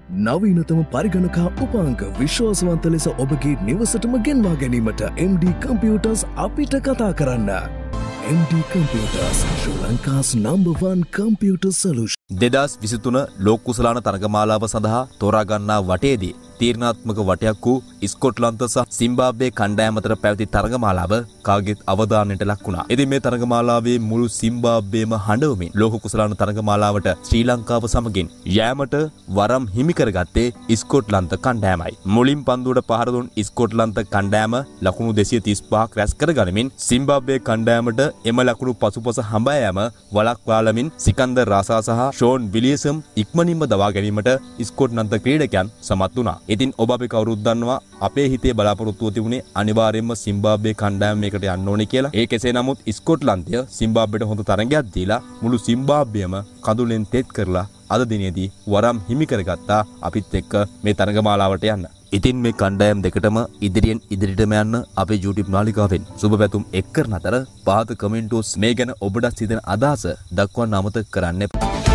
නවීනතම පරිගණක උපාංක විශ්වාසවන්ත ලෙස ඔබගේ නිවසටම ගෙන්වා ගැනීමට MD Computers අපිට කතා කරන්න. MD Computers, Sri Lanka's #1 computer solution. 2023 ලෝක කුසලාන තරගමාලාව සඳහා තෝරා ගන්නා වටයේදී තීරණාත්මක වටයක් වූ ස්කොට්ලන්ත සහ සිම්බාබ්වේ කණ්ඩායම් අතර පැවති තරගමාලාව කාගෙත් අවධානයට ලක් වුණා. ඉතින් මේ තරගමාලාවේ මුළු සිම්බාබ්වේම හඬවමින් ලෝක කුසලාන තරගමාලාවට ශ්‍රී ලංකාව සමගින් යෑමට වරම් හිමි කරගත්තේ ස්කොට්ලන්ත කණ්ඩායමයි. මුලින් පන්දුවට පහර දුන් ස්කොට්ලන්ත කණ්ඩායම ලකුණු 235ක් රැස් කරගනිමින් සිම්බාබ්වේ කණ්ඩායමට එම ලකුණු පසුපස හඹා යාම වළක්වාලමින් සිකන්දර් රාසා සහ ෂෝන් විලියසම් ඉක්මනින්ම දවා ගැනීමට ස්කොට්ලන්ත ක්‍රීඩකයන් සමත් වුණා. ඉතින් ඔබ අපි කවුරුත් දන්නවා අපේ හිතේ බලාපොරොත්තුව තිබුණේ අනිවාර්යයෙන්ම සිම්බාබ්වේ කණ්ඩායම මේකට යන්න ඕනේ කියලා. ඒ කෙසේ නමුත් ස්කොට්ලන්තය සිම්බාබ්වට හොඳ තරගයක් දීලා මුළු සිම්බාබ්වෙම කඳුලෙන් තෙත් කරලා අද දිනේදී වරම් හිමි කරගත්තා අපිත් එක්ක මේ තරගමාලාවට යන්න. ඉතින් මේ කණ්ඩායම් දෙකටම ඉදිරියටම යන්න අපේ YouTube නාලිකාවෙන් සුබ පැතුම් එක් කරන අතර පහත කමෙන්ට්ස් මේ ගැන ඔබට සිතන අදහස දක්වන්න අමතක කරන්න එපා.